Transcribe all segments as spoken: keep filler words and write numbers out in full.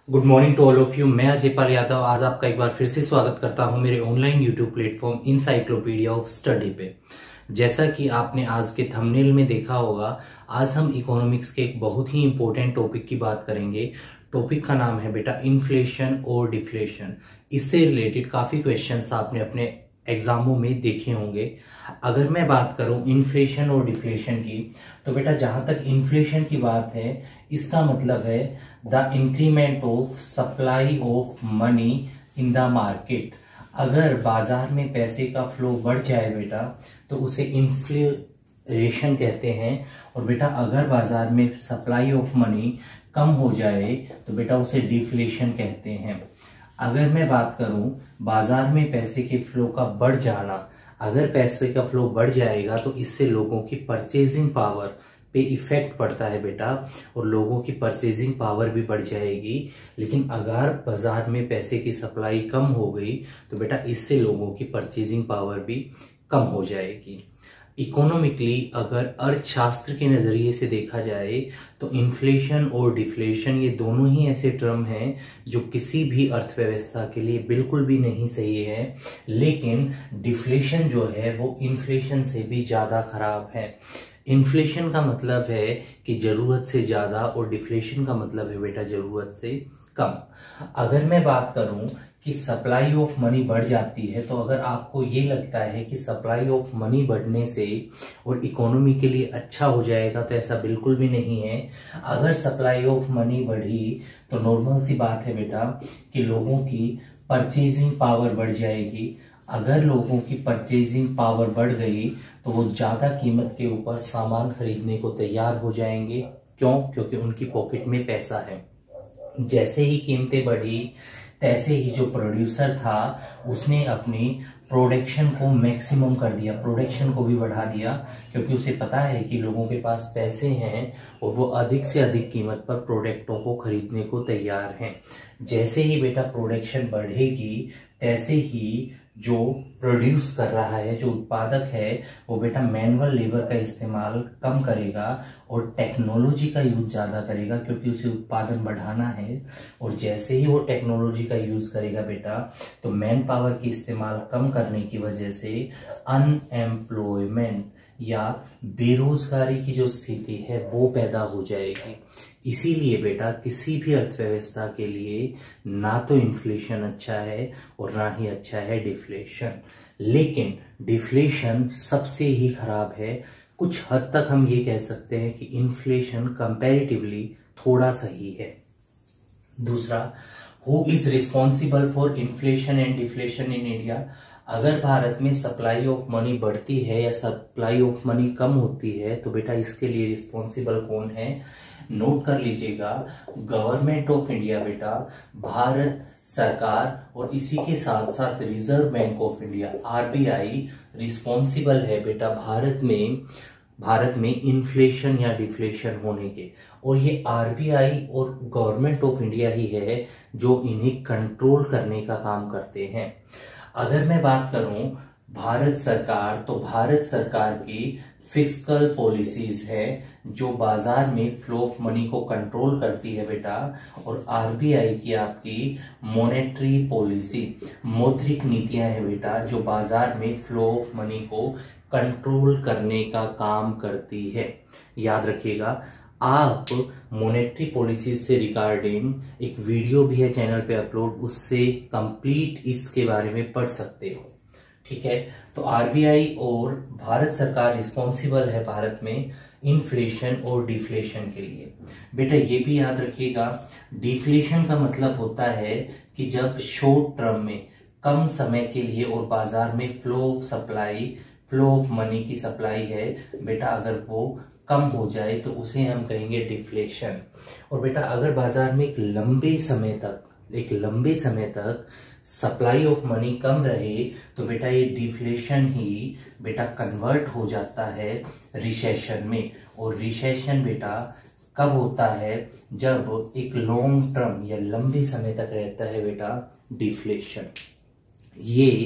Good morning to all of you. मैं अजय पाल यादव आज आपका एक बार फिर से स्वागत करता हूं मेरे online YouTube platform encyclopedia of study पे। जैसा कि आपने आज के थंबनेल में देखा होगा, आज हम इकोनॉमिक्स के एक बहुत ही इंपॉर्टेंट टॉपिक की बात करेंगे। टॉपिक का नाम है बेटा इन्फ्लेशन और डिफ्लेशन। इससे रिलेटेड काफी क्वेश्चंस आपने अपने एग्जामों में देखे होंगे। अगर मैं बात करूं इन्फ्लेशन और डिफ्लेशन की, तो बेटा जहां तक इन्फ्लेशन की बात है, इसका मतलब है the increment of supply of money in the market. अगर बाजार में पैसे का फ्लो बढ़ जाए बेटा, तो उसे इन्फ्लेशन कहते हैं। और बेटा अगर बाजार में सप्लाई ऑफ मनी कम हो जाए तो बेटा उसे डिफ्लेशन कहते हैं। अगर मैं बात करूं बाजार में पैसे के फ्लो का बढ़ जाना, अगर पैसे का फ्लो बढ़ जाएगा तो इससे लोगों की परचेजिंग पावर पे इफेक्ट पड़ता है बेटा, और लोगों की परचेजिंग पावर भी बढ़ जाएगी। लेकिन अगर बाजार में पैसे की सप्लाई कम हो गई तो बेटा इससे लोगों की परचेजिंग पावर भी कम हो जाएगी। इकोनॉमिकली अगर अर्थशास्त्र के नजरिए से देखा जाए तो इन्फ्लेशन और डिफ्लेशन ये दोनों ही ऐसे टर्म हैं जो किसी भी अर्थव्यवस्था के लिए बिल्कुल भी नहीं सही है। लेकिन डिफ्लेशन जो है वो इन्फ्लेशन से भी ज्यादा खराब है। इन्फ्लेशन का मतलब है कि जरूरत से ज्यादा, और डिफ्लेशन का मतलब है बेटा जरूरत से कम। अगर मैं बात करूं कि सप्लाई ऑफ मनी बढ़ जाती है, तो अगर आपको ये लगता है कि सप्लाई ऑफ मनी बढ़ने से और इकोनॉमी के लिए अच्छा हो जाएगा, तो ऐसा बिल्कुल भी नहीं है। अगर सप्लाई ऑफ मनी बढ़ी तो नॉर्मल सी बात है बेटा कि लोगों की परचेजिंग पावर बढ़ जाएगी। अगर लोगों की परचेजिंग पावर बढ़ गई तो वो ज्यादा कीमत के ऊपर सामान खरीदने को तैयार हो जाएंगे। क्यों? क्योंकि उनकी पॉकेट में पैसा है। जैसे ही कीमतें बढ़ी, तैसे ही जो प्रोड्यूसर था उसने अपनी प्रोडक्शन को मैक्सिमम कर दिया, प्रोडक्शन को भी बढ़ा दिया, क्योंकि उसे पता है कि लोगों के पास पैसे हैं और वो अधिक से अधिक कीमत पर प्रोडक्टों को खरीदने को तैयार हैं। जैसे ही बेटा प्रोडक्शन बढ़ेगी, तैसे ही जो प्रोड्यूस कर रहा है, जो उत्पादक है, वो बेटा मैनुअल लेबर का इस्तेमाल कम करेगा और टेक्नोलॉजी का यूज ज्यादा करेगा, क्योंकि उसे उत्पादन बढ़ाना है। और जैसे ही वो टेक्नोलॉजी का यूज करेगा बेटा, तो मैन पावर की इस्तेमाल कम करने की वजह से अनएम्प्लॉयमेंट या बेरोजगारी की जो स्थिति है वो पैदा हो जाएगी। इसीलिए बेटा किसी भी अर्थव्यवस्था के लिए ना तो इन्फ्लेशन अच्छा है और ना ही अच्छा है डिफ्लेशन। लेकिन डिफ्लेशन सबसे ही खराब है। कुछ हद तक हम ये कह सकते हैं कि इन्फ्लेशन कंपैरेटिवली थोड़ा सही है। दूसरा, who is responsible for inflation and deflation in India. अगर भारत में सप्लाई ऑफ मनी बढ़ती है या सप्लाई ऑफ मनी कम होती है, तो बेटा इसके लिए रिस्पॉन्सिबल कौन है? नोट कर लीजिएगा, गवर्नमेंट ऑफ इंडिया बेटा, भारत सरकार, और इसी के साथ साथ Reserve Bank of India RBI responsible है बेटा भारत में भारत में इन्फ्लेशन या डिफ्लेशन होने के। और ये आरबीआई और गवर्नमेंट ऑफ इंडिया ही है जो इन्हें कंट्रोल करने का काम करते हैं। अगर मैं बात करूं भारत सरकार, तो भारत सरकार की फिस्कल पॉलिसीज है जो बाजार में फ्लो ऑफ मनी को कंट्रोल करती है बेटा। और आरबीआई की आपकी मॉनेटरी पॉलिसी, मौद्रिक नीतियां है बेटा, जो बाजार में फ्लो ऑफ मनी को कंट्रोल करने का काम करती है। याद रखिएगा, आप मॉनेटरी पॉलिसी से रिगार्डिंग एक वीडियो भी है चैनल पे अपलोड, उससे कंप्लीट इसके बारे में पढ़ सकते हो। ठीक है, तो आरबीआई और भारत सरकार रिस्पॉन्सिबल है भारत में इन्फ्लेशन और डिफ्लेशन के लिए। बेटा ये भी याद रखिएगा, डिफ्लेशन का मतलब होता है कि जब शॉर्ट टर्म में कम समय के लिए और बाजार में flow of supply flow of money की सप्लाई है बेटा, अगर वो कम हो जाए तो उसे हम कहेंगे डिफ्लेशन। और बेटा अगर बाजार में एक लंबे समय तक एक लंबे समय तक सप्लाई ऑफ मनी कम रहे, तो बेटा ये डिफ्लेशन ही बेटा कन्वर्ट हो जाता है रिसेशन में। और रिसेशन बेटा कब होता है? जब एक लॉन्ग टर्म या लंबे समय तक रहता है बेटा डिफ्लेशन। ये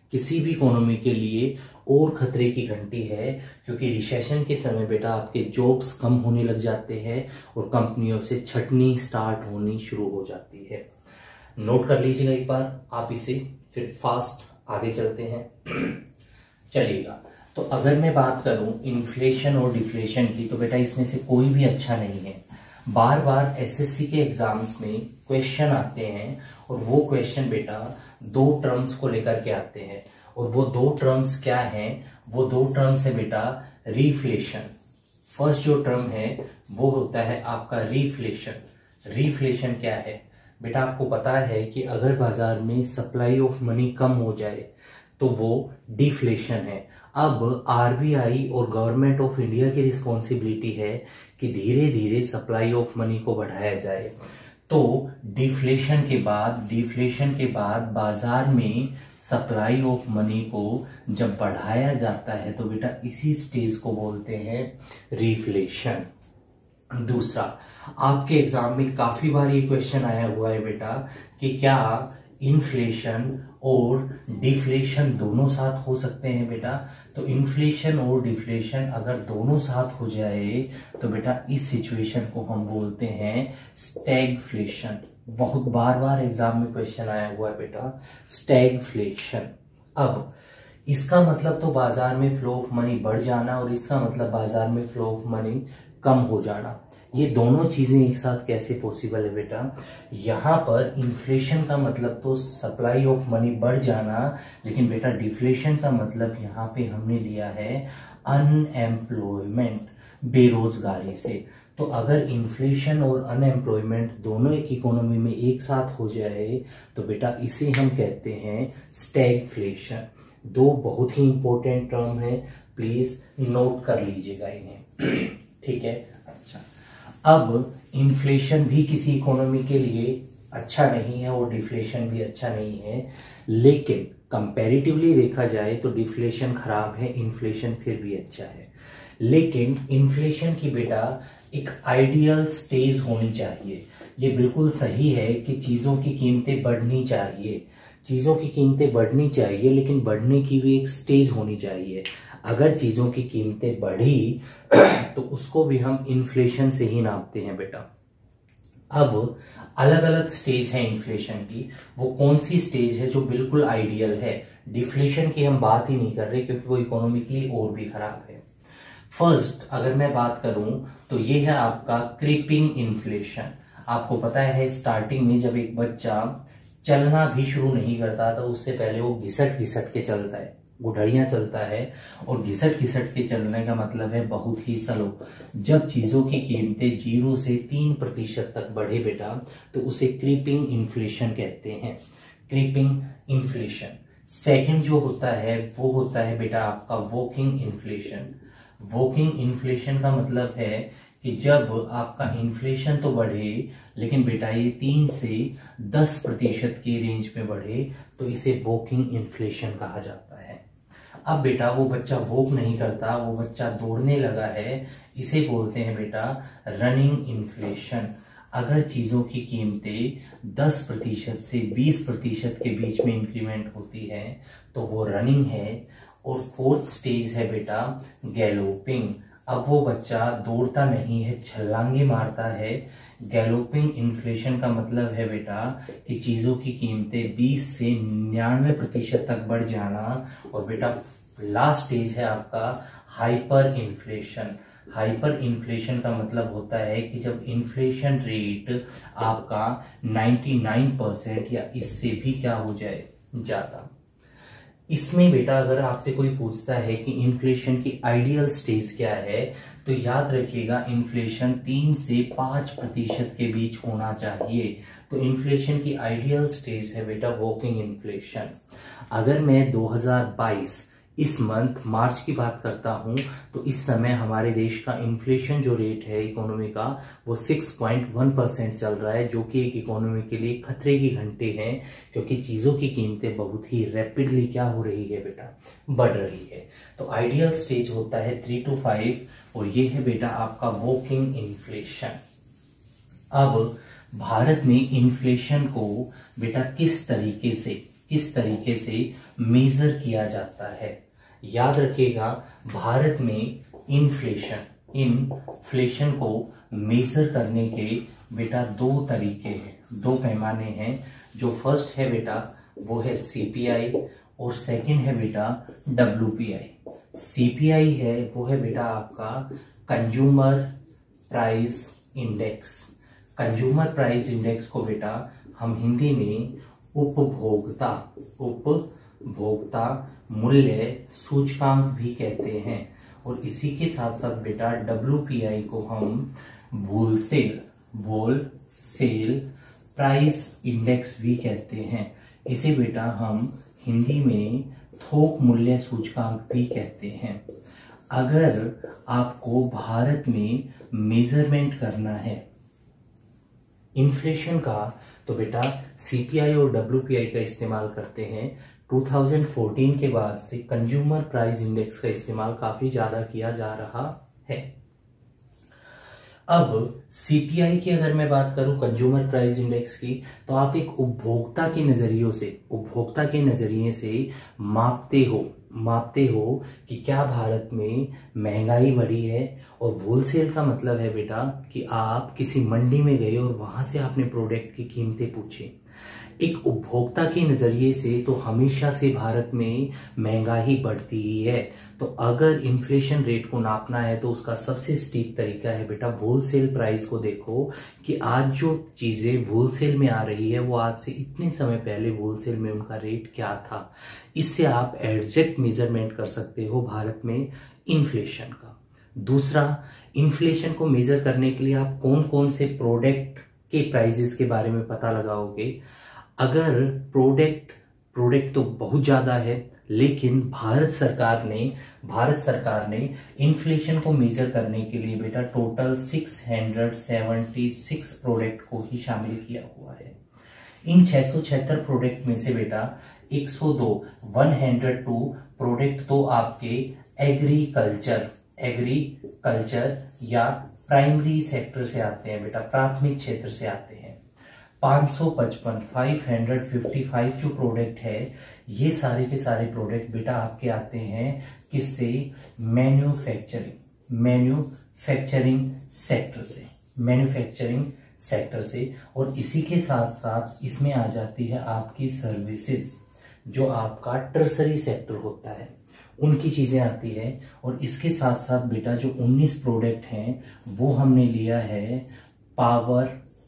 किसी भी इकोनॉमी के लिए और खतरे की घंटी है, क्योंकि रिसेशन के समय बेटा आपके जॉब्स कम होने लग जाते हैं और कंपनियों से छटनी स्टार्ट होनी शुरू हो जाती है। नोट कर लीजिएगा एक बार आप इसे, फिर फास्ट आगे चलते हैं। चलिएगा, तो अगर मैं बात करूं इन्फ्लेशन और डिफ्लेशन की, तो बेटा इसमें से कोई भी अच्छा नहीं है। बार बार एसएससी के एग्जाम्स में क्वेश्चन आते हैं और वो क्वेश्चन बेटा दो टर्म्स को लेकर के आते हैं, और वो दो टर्म्स क्या हैं? वो दो टर्म्स है बेटा रिफ्लेशन। फर्स्ट जो टर्म है वो होता है आपका रिफ्लेशन। रिफ्लेशन क्या है बेटा? आपको पता है कि अगर बाजार में सप्लाई ऑफ मनी कम हो जाए तो वो डिफ्लेशन है। अब आरबीआई और गवर्नमेंट ऑफ इंडिया की रिस्पॉन्सिबिलिटी है कि धीरे धीरे सप्लाई ऑफ मनी को बढ़ाया जाए। तो डिफ्लेशन के बाद डिफ्लेशन के बाद बाजार में सप्लाई ऑफ मनी को जब बढ़ाया जाता है तो बेटा इसी स्टेज को बोलते हैं रिफ्लेशन। दूसरा, आपके एग्जाम में काफी बार ये क्वेश्चन आया हुआ है बेटा कि क्या इन्फ्लेशन और डिफ्लेशन दोनों साथ हो सकते हैं बेटा? तो इन्फ्लेशन और डिफ्लेशन अगर दोनों साथ हो जाए तो बेटा इस सिचुएशन को हम बोलते हैं स्टैगफ्लेशन। बहुत बार बार एग्जाम में क्वेश्चन आया हुआ है बेटा स्टैगफ्लेशन। अब इसका मतलब तो बाजार में फ्लो ऑफ मनी बढ़ जाना और इसका मतलब बाजार में फ्लो ऑफ मनी कम हो जाना। ये दोनों चीजें एक साथ कैसे पॉसिबल है बेटा? यहाँ पर इन्फ्लेशन का मतलब तो सप्लाई ऑफ मनी बढ़ जाना, लेकिन बेटा डिफ्लेशन का मतलब यहाँ पे हमने लिया है अनएम्प्लॉयमेंट, बेरोजगारी से। तो अगर इन्फ्लेशन और अनएम्प्लॉयमेंट दोनों एक इकोनॉमी में एक साथ हो जाए तो बेटा इसे हम कहते हैं स्टैगफ्लेशन। दो बहुत ही इंपॉर्टेंट टर्म है, प्लीज नोट कर लीजिएगा इन्हें। ठीक है, अच्छा। अब इन्फ्लेशन भी किसी इकोनॉमी के लिए अच्छा नहीं है और डिफ्लेशन भी अच्छा नहीं है, लेकिन कंपैरेटिवली देखा जाए तो डिफ्लेशन खराब है, इन्फ्लेशन फिर भी अच्छा है। लेकिन इन्फ्लेशन की बेटा एक आइडियल स्टेज होनी चाहिए। ये बिल्कुल सही है कि चीजों की कीमतें बढ़नी चाहिए, चीजों की कीमतें बढ़नी चाहिए, लेकिन बढ़ने की भी एक स्टेज होनी चाहिए। अगर चीजों की कीमतें बढ़ी तो उसको भी हम इन्फ्लेशन से ही नापते हैं बेटा। अब अलग अलग स्टेज है इन्फ्लेशन की, वो कौन सी स्टेज है जो बिल्कुल आइडियल है? डिफ्लेशन की हम बात ही नहीं कर रहे क्योंकि वो इकोनॉमिकली और भी खराब है। फर्स्ट अगर मैं बात करूं तो ये है आपका क्रीपिंग इन्फ्लेशन। आपको पता है स्टार्टिंग में जब एक बच्चा चलना भी शुरू नहीं करता तो उससे पहले वो घिसट घिसट के चलता है, गुठड़ियां चलता है, और घिसट घिसट के चलने का मतलब है बहुत ही स्लो। जब चीजों की कीमतें जीरो से तीन प्रतिशत तक बढ़े बेटा तो उसे क्रीपिंग इन्फ्लेशन कहते हैं, क्रीपिंग इन्फ्लेशन। सेकंड जो होता है वो होता है बेटा आपका वॉकिंग इन्फ्लेशन। वॉकिंग इन्फ्लेशन का मतलब है कि जब आपका इन्फ्लेशन तो बढ़े लेकिन बेटा ये तीन से दस प्रतिशत की रेंज में बढ़े तो इसे वॉकिंग इन्फ्लेशन कहा जाता है। अब बेटा वो बच्चा वॉक नहीं करता, वो बच्चा दौड़ने लगा है, इसे बोलते हैं बेटा रनिंग इन्फ्लेशन। अगर चीजों की कीमतें दस प्रतिशत से बीस प्रतिशत के बीच में इंक्रीमेंट होती है तो वो रनिंग है। और फोर्थ स्टेज है बेटा गैलोपिंग। अब वो बच्चा दौड़ता नहीं है, छलांगे मारता है। गैलोपिंग इन्फ्लेशन का मतलब है बेटा कि चीजों की कीमतें बीस से निन्यानवे प्रतिशत तक बढ़ जाना। और बेटा लास्ट स्टेज है आपका हाइपर इन्फ्लेशन। हाइपर इन्फ्लेशन का मतलब होता है कि जब इन्फ्लेशन रेट आपका निन्यानवे परसेंट या इससे भी क्या हो जाए ज्यादा। इसमें बेटा अगर आपसे कोई पूछता है कि इन्फ्लेशन की आइडियल स्टेज क्या है तो याद रखिएगा इन्फ्लेशन तीन से पांच प्रतिशत के बीच होना चाहिए। तो इन्फ्लेशन की आइडियल स्टेज है बेटा वॉकिंग इन्फ्लेशन। अगर मैं दो हज़ार बाईस इस मंथ मार्च की बात करता हूं तो इस समय हमारे देश का इन्फ्लेशन जो रेट है इकोनॉमी का वो छह पॉइंट एक परसेंट चल रहा है, जो कि एक इकोनॉमी के लिए खतरे की घंटे हैं, क्योंकि चीजों की कीमतें बहुत ही रैपिडली क्या हो रही है बेटा, बढ़ रही है। तो आइडियल स्टेज होता है थ्री टू फाइव और ये है बेटा आपका वॉकिंग इन्फ्लेशन। अब भारत में इन्फ्लेशन को बेटा किस तरीके से किस तरीके से मेजर किया जाता है। याद रखिएगा, भारत में इन्फ्लेशन इन्फ्लेशन को मेजर करने के बेटा दो तरीके हैं, दो पैमाने हैं। जो फर्स्ट है बेटा वो है सीपीआई और सेकंड है बेटा डब्ल्यूपीआई। सीपीआई है वो है बेटा आपका consumer price index. Consumer price index को बेटा हम हिंदी में उपभोक्ता उपभोक्ता मूल्य सूचकांक भी कहते हैं। और इसी के साथ साथ बेटा डब्ल्यूपीआई को हम होलसेल होलसेल प्राइस इंडेक्स भी कहते हैं। इसे बेटा हम हिंदी में थोक मूल्य सूचकांक भी कहते हैं। अगर आपको भारत में मेजरमेंट करना है इन्फ्लेशन का तो बेटा सीपीआई और डब्ल्यूपीआई का इस्तेमाल करते हैं। दो हज़ार चौदह के बाद से कंज्यूमर प्राइस इंडेक्स का इस्तेमाल काफी ज्यादा किया जा रहा है। अब सीपीआई की अगर मैं बात करूं कंज्यूमर प्राइस इंडेक्स की, तो आप एक उपभोक्ता के नजरियों से उपभोक्ता के नजरिए से मापते हो मापते हो कि क्या भारत में महंगाई बढ़ी है। और होलसेल का मतलब है बेटा कि आप किसी मंडी में गए और वहां से आपने प्रोडक्ट की कीमतें पूछी। एक उपभोक्ता के नजरिए से तो हमेशा से भारत में महंगाई बढ़ती ही है। तो अगर इन्फ्लेशन रेट को नापना है तो उसका सबसे सटीक तरीका है बेटा होलसेल प्राइस को देखो कि आज जो चीजें होलसेल में आ रही है वो आज से इतने समय पहले होलसेल में उनका रेट क्या था। इससे आप एग्जैक्ट मेजरमेंट कर सकते हो भारत में इन्फ्लेशन का। दूसरा, इन्फ्लेशन को मेजर करने के लिए आप कौन कौन से प्रोडक्ट के प्राइसेस के बारे में पता लगाओगे। अगर प्रोडक्ट प्रोडक्ट तो बहुत ज्यादा है, लेकिन भारत सरकार ने भारत सरकार ने इन्फ्लेशन को मेजर करने के लिए बेटा टोटल छह सौ छिहत्तर प्रोडक्ट को ही शामिल किया हुआ है। इन छह सौ छिहत्तर प्रोडक्ट में से बेटा एक सौ दो एक सौ दो प्रोडक्ट तो आपके एग्रीकल्चर एग्रीकल्चर या प्राइमरी सेक्टर से आते हैं बेटा, प्राथमिक क्षेत्र से आते हैं। पाँच सौ पचपन पाँच सौ पचपन जो प्रोडक्ट है ये सारे के सारे प्रोडक्ट बेटा आपके आते हैं किससे, मैन्युफैक्चरिंग मैन्युफैक्चरिंग सेक्टर से मैन्युफैक्चरिंग सेक्टर से। और इसी के साथ साथ इसमें आ जाती है आपकी सर्विसेज, जो आपका टर्सरी सेक्टर होता है, उनकी चीजें आती है। और इसके साथ साथ बेटा जो उन्नीस प्रोडक्ट हैं वो हमने लिया है पावर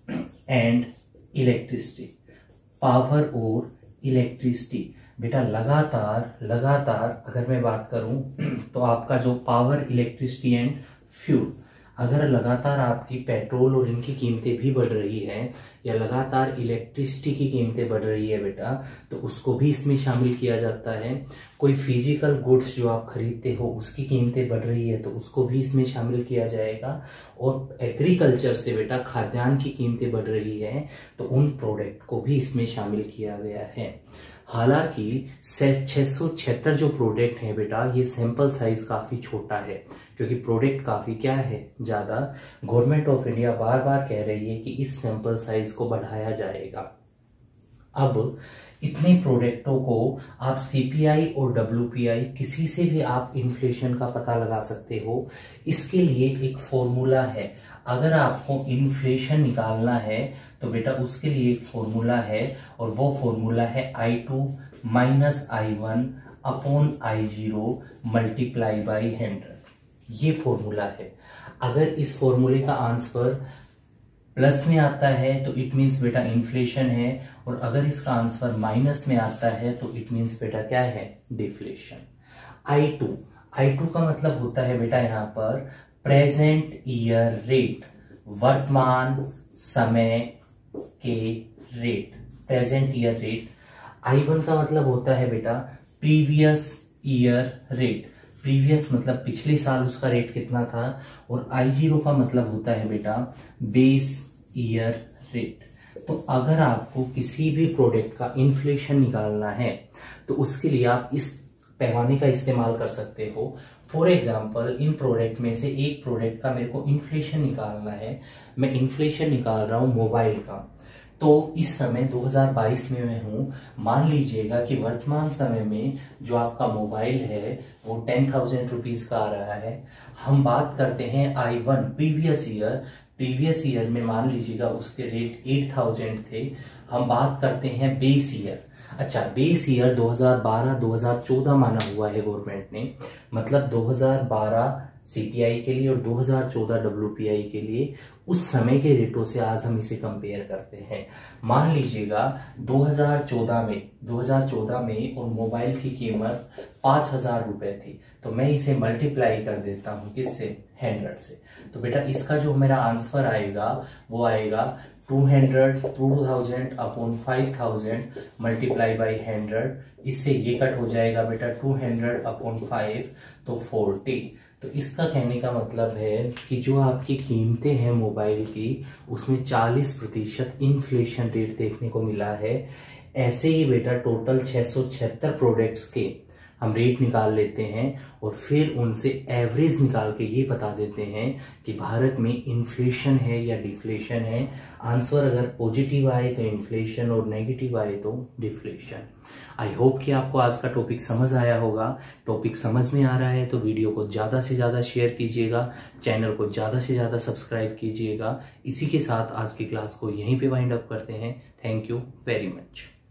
एंड इलेक्ट्रिसिटी पावर और इलेक्ट्रिसिटी। बेटा लगातार लगातार अगर मैं बात करूं तो आपका जो पावर इलेक्ट्रिसिटी एंड फ्यूल, अगर लगातार आपकी पेट्रोल और इनकी कीमतें भी बढ़ रही हैं या लगातार इलेक्ट्रिसिटी की कीमतें बढ़ रही है बेटा, तो उसको भी इसमें शामिल किया जाता है। कोई फिजिकल गुड्स जो आप खरीदते हो उसकी कीमतें बढ़ रही है तो उसको भी इसमें शामिल किया जाएगा। और एग्रीकल्चर से बेटा खाद्यान्न की कीमतें बढ़ रही है तो उन प्रोडक्ट को भी इसमें शामिल किया गया है। हालांकि छह सौ छिहत्तर जो प्रोडक्ट है बेटा ये सैंपल साइज काफी छोटा है, क्योंकि प्रोडक्ट काफी क्या है ज्यादा। गवर्नमेंट ऑफ इंडिया बार बार कह रही है कि इस सैंपल साइज को बढ़ाया जाएगा। अब इतने प्रोडक्टों को आप सीपीआई और डब्ल्यूपीआई किसी से भी आप इन्फ्लेशन का पता लगा सकते हो। इसके लिए एक फॉर्मूला है। अगर आपको इन्फ्लेशन निकालना है तो बेटा उसके लिए एक फॉर्मूला है, और वो फॉर्मूला है I two minus I one upon I zero multiply by hundred. ये फॉर्मूला है। अगर इस फॉर्मूले का आंसर प्लस में आता है तो इट मीन्स बेटा इन्फ्लेशन है, और अगर इसका आंसर माइनस में आता है तो इट मीन्स बेटा क्या है, deflation. I two I two का मतलब होता है बेटा यहाँ पर प्रेजेंट ईयर रेट, वर्तमान समय के rate, present year rate. I one का मतलब होता है बेटा प्रीवियस ईयर रेट, प्रीवियस मतलब पिछले साल उसका रेट कितना था। और आई जीरो का मतलब होता है बेटा बेस ईयर रेट। तो अगर आपको किसी भी प्रोडक्ट का इन्फ्लेशन निकालना है तो उसके लिए आप इस पैमाने का इस्तेमाल कर सकते हो। फॉर एग्जाम्पल इन प्रोडक्ट में से एक प्रोडक्ट का मेरे को इन्फ्लेशन निकालना है, मैं इन्फ्लेशन निकाल रहा हूं मोबाइल का, तो इस समय दो हज़ार बाईस में मैं हूँ। मान लीजिएगा कि वर्तमान समय में जो आपका मोबाइल है वो टेन थाउजेंड रुपीज का आ रहा है। हम बात करते हैं I one previous year. Previous year में मान लीजिएगा उसके रेट एट थाउजेंड थे। हम बात करते हैं बेस ईयर। अच्छा, बेस ईयर दो हज़ार बारह दो हज़ार चौदह माना हुआ है गवर्नमेंट ने, मतलब दो हज़ार बारह सीपीआई के लिए और दो हज़ार चौदह डब्ल्यूपीआई के लिए उस समय के रेटों से आज हम इसे कंपेयर करते हैं। मान लीजिएगा दो हज़ार चौदह में दो हज़ार चौदह में और मोबाइल की कीमत पाँच हजार रुपए थी, तो मैं इसे मल्टीप्लाई कर देता हूँ किससे, हंड्रेड से। तो बेटा इसका जो मेरा आंसर आएगा वो आएगा two hundred two thousand upon five thousand multiply by hundred. इससे ये कट हो जाएगा बेटा टू हंड्रेड अपॉन फाइव तो फोर्टी। तो इसका कहने का मतलब है कि जो आपकी कीमतें हैं मोबाइल की उसमें चालीस प्रतिशत इन्फ्लेशन रेट देखने को मिला है। ऐसे ही बेटा टोटल छह सौ छिहत्तर प्रोडक्ट्स के हम रेट निकाल लेते हैं और फिर उनसे एवरेज निकाल के ये बता देते हैं कि भारत में इन्फ्लेशन है या डिफ्लेशन है। आंसर अगर पॉजिटिव आए तो इन्फ्लेशन और नेगेटिव आए तो डिफ्लेशन। आई होप कि आपको आज का टॉपिक समझ आया होगा। टॉपिक समझ में आ रहा है तो वीडियो को ज़्यादा से ज़्यादा शेयर कीजिएगा, चैनल को ज़्यादा से ज़्यादा सब्सक्राइब कीजिएगा। इसी के साथ आज की क्लास को यहीं पे वाइंड अप करते हैं। Thank you very much.